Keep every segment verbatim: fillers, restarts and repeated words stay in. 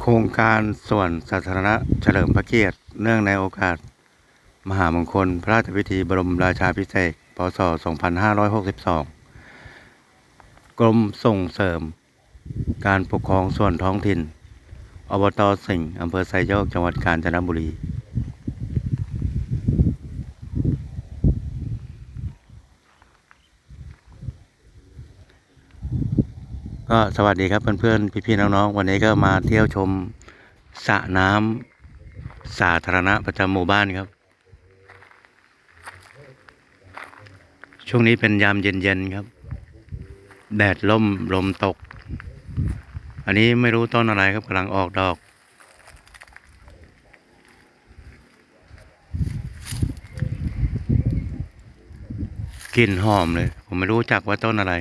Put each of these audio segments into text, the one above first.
รงการสวนสาธารณะเฉลิมพระเกียรติเนื่องในโอกาสมหามงคลพระราชพิธีบรมราชาภิเษก พ.ศ. สองพันห้าร้อยหกสิบสอง กรมส่งเสริมการปกครองส่วนท้องถิ่น อบต.สิงห์ อำเภอไซโยก จังหวัดกาญจนบุรี ก็สวัสดีครับเพื่อนๆพี่ๆน้องๆวันนี้ก็มาเที่ยวชมสระน้ำสาธารณะประจำหมู่บ้านครับช่วงนี้เป็นยามเย็นๆครับแดดล่มลมตกอันนี้ไม่รู้ต้นอะไรครับกำลังออกดอกกลิ่นหอมเลยผมไม่รู้จักว่าต้นอะไร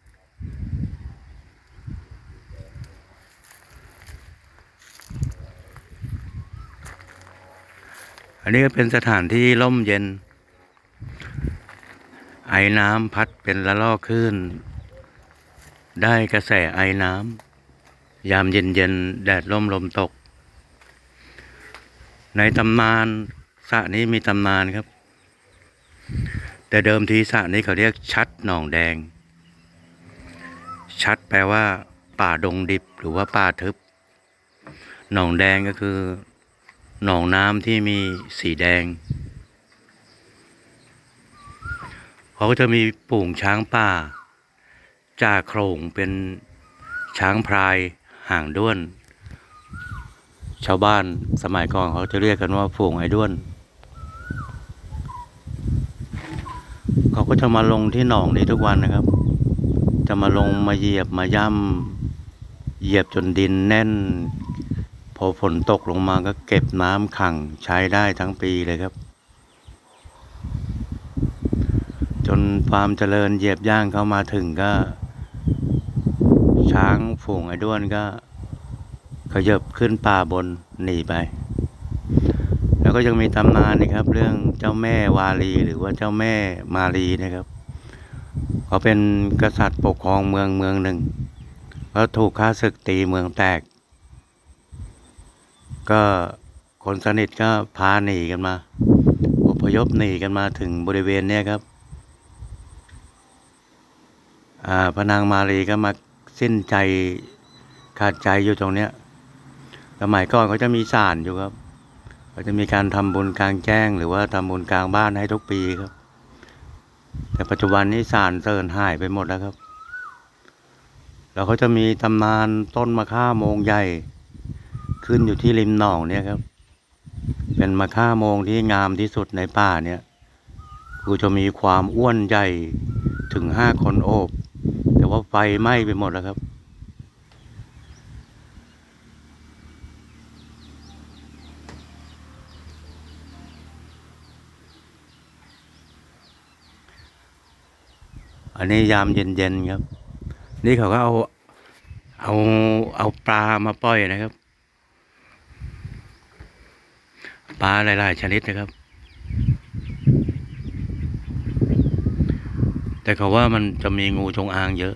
อันนี้ก็เป็นสถานที่ร่มเย็นไอน้ำพัดเป็นละลอกคลื่นได้กระแสไอน้ำยามเย็นๆแดดร่มลมตกในตำนานสระนี้มีตำนานครับแต่เดิมทีสระนี้เขาเรียกชัดหนองแดงชัดแปลว่าป่าดงดิบหรือว่าป่าทึบหนองแดงก็คือหนองน้ำที่มีสีแดงเขาก็จะมีฝูงช้างป่าจ่าโขลงเป็นช้างพลายหางด้วนชาวบ้านสมัยก่อนเขาจะเรียกกันว่าฝูงไอ้ด้วนเขาก็จะมาลงที่หนองนี้ทุกวันนะครับจะมาลงมาเหยียบมาย่ำเหยียบจนดินแน่นพอฝนตกลงมาก็เก็บน้ำขังใช้ได้ทั้งปีเลยครับจนความเจริญเหยียบย่างเข้ามาถึงก็ช้างฝูงไอ้ด้วนก็ขยับขึ้นป่าบนหนีไปแล้วก็ยังมีตำนานนะครับเรื่องเจ้าแม่วาลีหรือว่าเจ้าแม่มาลีนะครับเขาเป็นกษัตริย์ปกครองเมืองเมืองหนึ่งแล้วถูกข้าศึกตีเมืองแตกก็คนสนิทก็พาหนีกันมาอพยพหนีกันมาถึงบริเวณนี้ครับอ่าพระนางมาลีก็มาสิ้นใจขาดใจอยู่ตรงเนี้ยสมัยก่อนเขาจะมีศาลอยู่ครับเขาจะมีการทำบุญกลางแจ้งหรือว่าทำบุญกลางบ้านให้ทุกปีครับแต่ปัจจุบันนี้ศาลเสื่อมหายไปหมดแล้วครับแล้วเขาจะมีตำนานต้นมะข่าโมงใหญ่ขึ้นอยู่ที่ริมหนองเนี่ยครับเป็นมะข่าโมงที่งามที่สุดในป่าเนี่ยคือจะมีความอ้วนใหญ่ถึงห้าคนโอบแต่ว่าไฟไหม้ไปหมดแล้วครับอันนี้ยามเย็นๆครับนี่เขาก็เอาเอาเอาปลามาปล่อยนะครับปลาหลายๆชนิดนะครับแต่เขาว่ามันจะมีงูจงอางเยอะ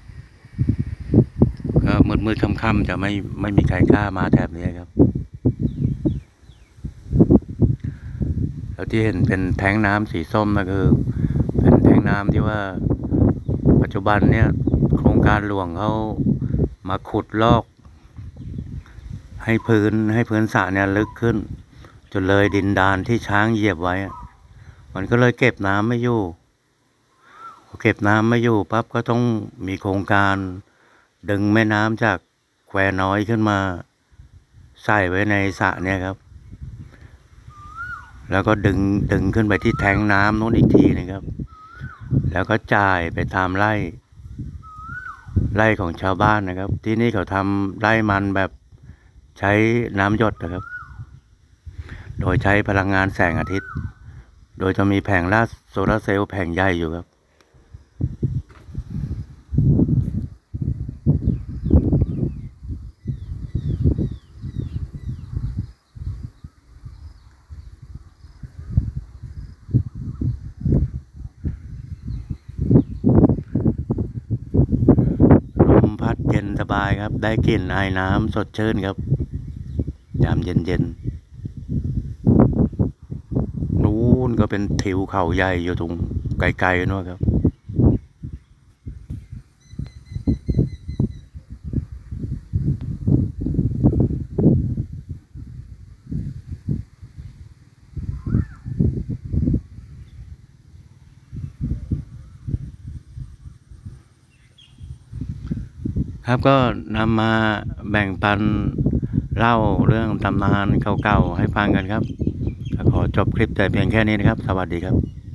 ก็มืดๆค่ำๆจะไม่ไม่มีใครกล้ามาแถบนี้ครับแล้วที่เห็นเป็นแท้งน้ำสีส้มนะคือเป็นแท้งน้ำที่ว่าปัจจุบันเนี่ยโครงการหลวงเขามาขุดลอกให้พื้นให้พื้นสระเนี่ยลึกขึ้นจนเลยดินดานที่ช้างเหยียบไว้มันก็เลยเก็บน้ำไม่อยู่พอเก็บน้ำไม่อยู่ปั๊บก็ต้องมีโครงการดึงแม่น้ำจากแควน้อยขึ้นมาใส่ไว้ในสระเนี่ยครับแล้วก็ดึงดึงขึ้นไปที่แทงน้ำนู้นอีกทีนะครับแล้วก็จ่ายไปตามไร่ไร่ของชาวบ้านนะครับที่นี่เขาทำไร่มันแบบใช้น้ำหยดนะครับโดยใช้พลังงานแสงอาทิตย์โดยจะมีแผงลาดโซลาร์เซลล์แผงใหญ่อยู่ครับลมพัดเย็นสบายครับได้กลิ่นไอน้ำสดชื่นครับยามเย็นๆนู้นก็เป็นทิวเขาใหญ่อยู่ตรงไกลๆนู้นครับครับก็นำมาแบ่งปันเล่าเรื่องตำนานเก่าๆให้ฟังกันครับขอจบคลิปแต่เพียงแค่นี้นะครับสวัสดีครับ